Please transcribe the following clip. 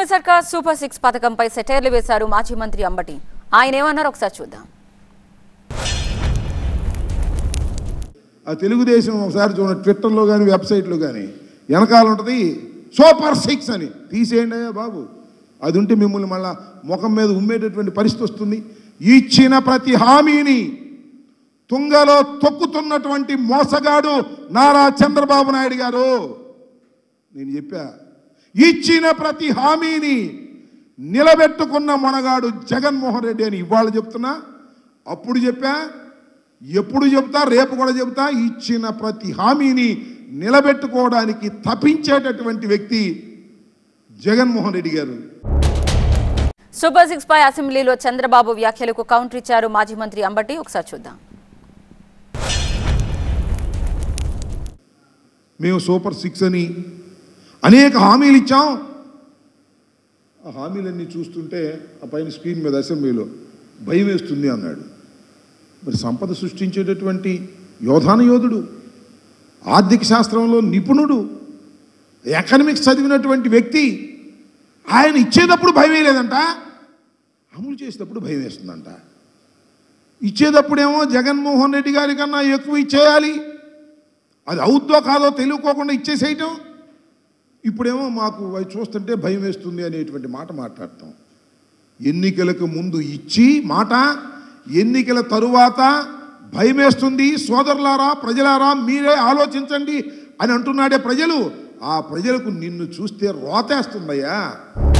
కూటమి సర్కార్ సూపర్ 6 పథకంపై సెటైర్లు వేశారు మాజీ మంత్రి అంబటి. ఆయన ఏమన్నారో ఒకసారి చూద్దాం. ఆ తెలుగుదేశం ఒకసారి చూడండి, ట్విట్టర్లో కానీ వెబ్సైట్లో కానీ వెనకాల ఉంటుంది సూపర్ 6 అని. తీసేయండి అయ్యా బాబు, అది ఉంటే మిమ్మల్ని మళ్ళా ముఖం మీద ఉమ్మేటటువంటి పరిస్థితి వస్తుంది. ఇచ్చిన ప్రతి హామీని తుంగలో తొక్కుతున్నటువంటి మోసగాడు నారా చంద్రబాబు నాయుడు గారు. నేను చెప్పా, ఇచ్చిన ప్రతి హామీని నిలబెట్టుకున్న మొనగాడు జగన్మోహన్ రెడ్డి అని ఇవాళ చెప్తున్నా, అప్పుడు చెప్పా, ఎప్పుడు చెప్తా, రేపు కూడా చెప్తా. ఇచ్చిన ప్రతి హామీని నిలబెట్టుకోవడానికి తప్పించేటటువంటి వ్యక్తి జగన్మోహన్ రెడ్డి గారు. సూపర్ 6 పై అసెంబ్లీలో చంద్రబాబు వ్యాఖ్యలకు కౌంటర్ ఇచ్చారు మాజీ మంత్రి అంబటి. ఒకసారి చూద్దాం. మేము సూపర్ 6 అని అనేక హామీలు ఇచ్చాం. ఆ హామీలన్నీ చూస్తుంటే ఆ పైన స్క్రీన్ మీద అసెంబ్లీలో భయం వేస్తుంది అన్నాడు. మరి సంపద సృష్టించేటటువంటి యోధుడు, ఆర్థిక శాస్త్రంలో నిపుణుడు, ఎకనామిక్స్ చదివినటువంటి వ్యక్తి, ఆయన ఇచ్చేటప్పుడు భయం వేయలేదంట, అమలు చేసేటప్పుడు భయం వేస్తుందంట. ఇచ్చేటప్పుడేమో జగన్మోహన్ రెడ్డి గారి కన్నా ఎక్కువ ఇచ్చేయాలి, అది అవుద్దో కాదో తెలియకోకుండా ఇచ్చేసేయటం. ఇప్పుడేమో మాకు అవి చూస్తుంటే భయం వేస్తుంది అనేటువంటి మాట మాట్లాడతాం. ఎన్నికలకు ముందు ఇచ్చి మాట, ఎన్నికల తరువాత భయం వేస్తుంది. సోదరులారా, ప్రజలారా, మీరే ఆలోచించండి అని అంటున్నాడే ప్రజలు. ఆ ప్రజలకు నిన్ను చూస్తే రోతేస్తుందయ్యా.